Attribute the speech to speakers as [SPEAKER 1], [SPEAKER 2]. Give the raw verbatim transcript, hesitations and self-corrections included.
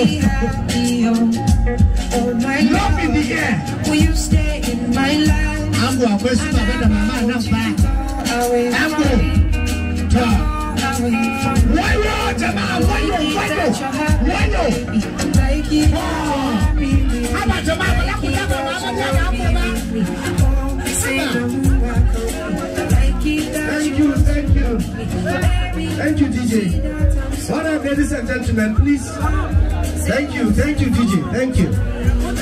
[SPEAKER 1] Love in the air. Will you stay in my life? I'm going to put some of the mama now back. I'm going to. Why you, Jamal? Why you? Why you? Why you? How about Jamal? Thank you, thank you. Thank you, D J. All right, ladies and gentlemen, please. Thank you, thank you, D J. Thank you.